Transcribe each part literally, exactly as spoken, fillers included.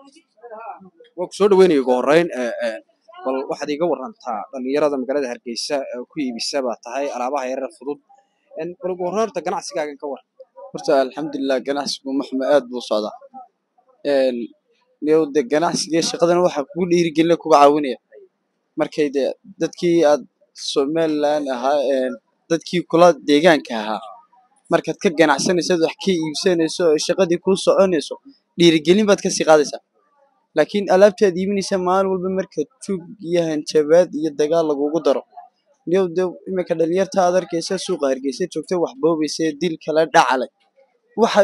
وكسور وين يقارين bal waxaad iga warantaa dhalinyarada magaalada Hargeysa ku iibisa baa tahay alaabaha yar fudud in bal goorta ganacsigaaga ka war horta alxamdulillah ganacsigu maxma aad buu socdaa een leewda ganacsiga shaqadan waxa ku dhiirigelin ku caawinaya markay dadkii aad Soomaaliland ahaa een dadkii kula deegaanka ahaa markaad ka ganacsanayso wax ka iibsanayso shaqadii ku soconayso dhiirigelin baad ka sii qaadaysaa laakiin alaabtaad iibinaysa maal walba marka tug yahan jabaad iyo dagaal lagu daro leewda imika dhalinyarta aad arkaysa suuqa Hargeysa joogto wax boobaysa dil kala dhacalay waxa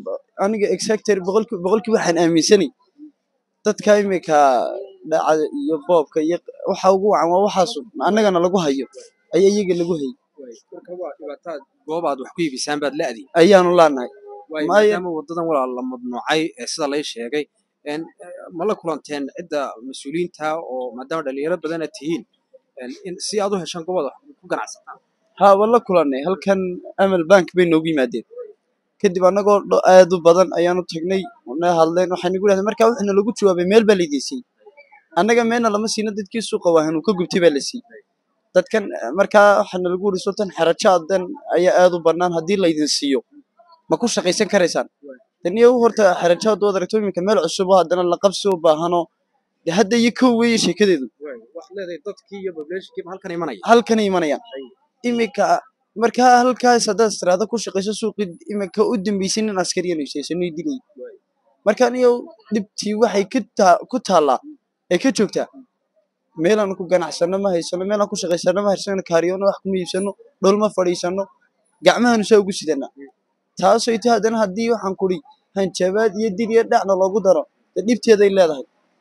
aniga exactly boqolkiiba waxaan aaminsanay dadka imika dhacada iyo boobka iyo waxa ugu wacan waa waxaas annagana lagu hayo ay iyaga lagu hayo marka waa dhibaatada goobaad wax ku iibisaan baad laadi ayaanu laanahay maadaama wadadan walaal la madnuucay sida la sheegay in ma la kulanteen cidda mas'uuliyiinta oo maadaama dhalinyaro badan ay tihiin in si aad u heshaan gobol ku ganacsataan ha wala kulanay halkan amal bank bay noogu yimaadeen kadib anagoo aad u badan ayaanu tagnay una hadleen waxaan igu leeyahay markaa wixii lagu jawaabay meel baa liidisay annaga meena lama siino dadkii suuqa waanu ka gubtay baa la siiyay dadkan markaa waxaan lagu wariso tan xarajaadan ayaa aad u banaan hadii la idin siiyo ma ku shaqaysan karaysaan taniyo horta xarajaad wada aragto imika meel cusub hadana la qabsi u baahano hadda iyo ka weeyay sheekadeedu wax leedahay dadkii iyo population halkan imanaya halkan imanaya imika marka halkaas hadaad istiraada ku shaqayso suuqi imika u dambeysay in askariyan aysan dilay marka aniyo dibtii waxay ku taalaa ay ka joogtaa meelan ku ganacsano ma haysano meelan ku shaqaysano ma haysano kaariyoona wax kuma iibsano dhul ma fadhiisano gacmahan soo ugu sidana taasoo ay tahdana hadii waxaan kuri hanjabaad iyo dil iyo dhacna loogu daro dibteeda ay leedahay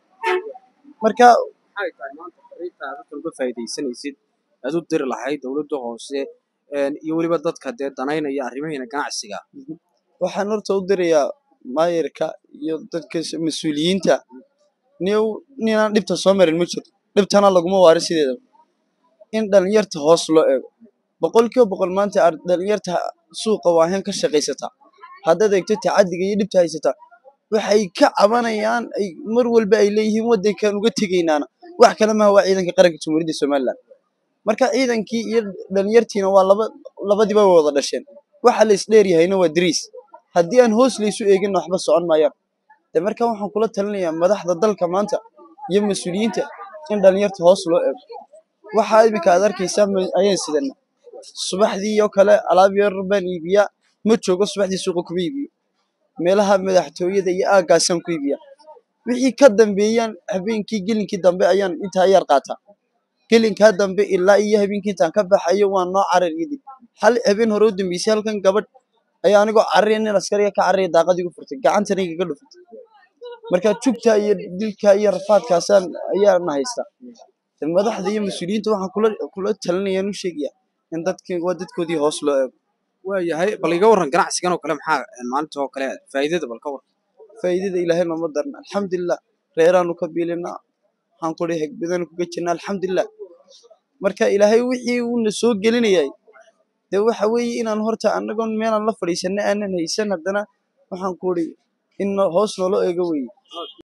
marka waxay tahay maanta fariintaada uga faa'iideysanaysid aad u dir lahayd dawladda hoose iyo waliba dadka danaynaya arrimaha ganacsiga waxaan horta u dirayaa maayirka iyo dadka mas'uuliyiinta niyow ninaan dhibta soo marin ma jiro dhibtana laguma waari sideeda in dhalinyarta hoos loo eego boqolkiiba boqol maanta dhalinyarta suuqa waahan ka shaqaysata haddaad eegto tacadiga iyo dhibta haysata waxay ka cabanayaan ay mar walba ay leeyihiin wadankan uga tagaynaana wax kale ma waa ciidanka qaranka Jamhuuriyadda Soomaaliland marka ciidankii iyo dhalinyartiina waa laba labadiba wada dhasheen waxa la isdheeriyayna waa diriis hadii aan hoos leeso eegin waxba socon maayaan de marka waxaan kula talinayaa madaxda dalka maanta iyo mas'uuliyiinta in dhalinyarta hoos loo eego waxa imika aad arkaysaa ayaan sidana subaxdii iyo kale alaab yar baan iibiya ma joogo subaxdii suuqa ku iibiyo meelaha madaxtooyada iyo aagaasan ku iibiya wixii ka dambeeyaan habeenkii gelinkii dambe ayaan inta yar qaata gelinka dambe ilaa iyo habeenkii intaan ka baxayo waan noo carariyay hal habeen hore u dambeysay halkan gabadh ayaa anigoo carareen in askariga ka carariyay daaqadii ku furtay gacantana iga dhuftay marka jugta iyo dilka iyo rafaadkaasan ayaa na haysta madaxda iyo mas'uuliyiinta waxaan kula kula talinayaa inuu sheegiya in dadkii waa dadkoodii hoos loo eego waayahay bal iga waran ganacsigan oo kale maxaa maalinta oo kale faa'iidada bal ka war faa'iidada ilaahay ma darna alxamdulillah reeraanu ka biilina waxaan ku leeyahay badan ku gajina alxamdulillah marka ilaahay wixii uu na soo gelinayay de waxa weeye inaan horta anagoon meelan la fadhiisana aanan haysan hadana waxaan ku leeyahay in hoos loo eego weeye